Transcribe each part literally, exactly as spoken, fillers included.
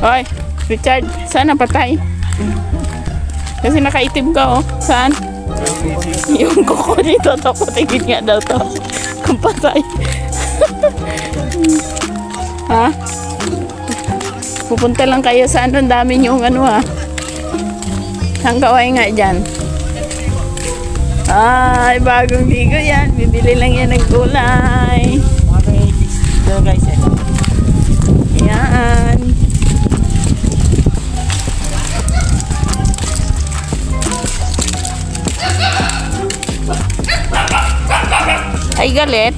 Hoy, Richard, saan napatay? Kasi nakaitim ka, oh. Saan? Yung kuko dito, to. Patigin nga daw to. Kung patay. Ha? Pupunta lang kayo sa ano, dami yung ano, ha? Saan kaway nga dyan? Ay, bagong ligo yan. Bibili lang yan ng gulay. Okay. So guys, eh. Yan. Ay, galit.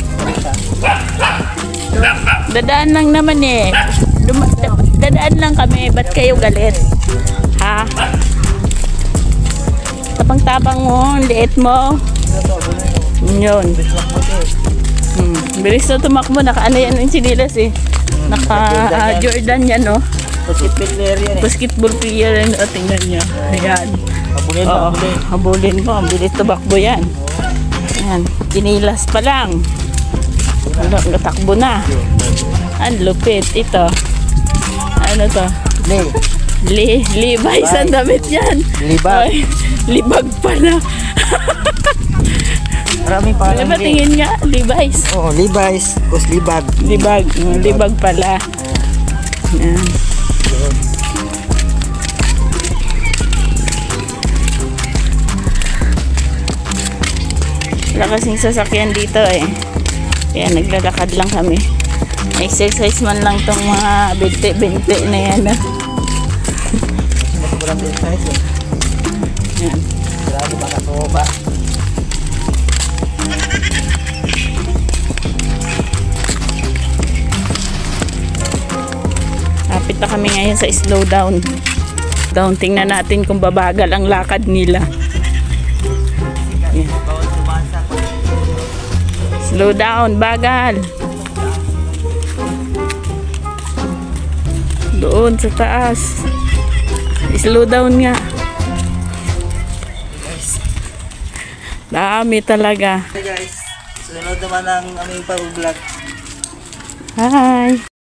Dadaan lang naman eh. Duma dadaan lang kami. Ba't kayo galit? Ha? Tapang-tapang mo. Liit mo. Yun. Hmm. Bilis na tumakbo. Naka ano yan yung sinilas eh. Naka uh, Jordan yan, no? Basketball player yan eh. Basketball player yan. O, tingnan nyo. Ayan. Habulin, Oo, habulin. habulin mo. Ang bilis tumakbo yan. Ayan. Kinilas pa lang. Wala, natakbo na. Ang lupit. Ito. Ano to? Li. Li. Levi's ang damit yan. Libag. Ay, libag pala. Maraming Ano parang ba tingin nga? Levi's. Oo, oh, Levi's. Kus libag. Libag. Uh, libag pala. Ayan. Wala kasing sasakyan dito eh. Kaya naglalakad lang kami. Exercise man lang tong mga binte-binte na yan. Ah. Sobrang exercise eh. Ayan. Grabe baka tuba. Kapit na kami ngayon sa slow down. Down, tingnan natin kung babagal ang lakad nila. Ayan. Slow down, bagal. Doon sa taas. Slow down nga. Dami talaga. Hey guys, sunod naman ang aming pag-vlog. Hi.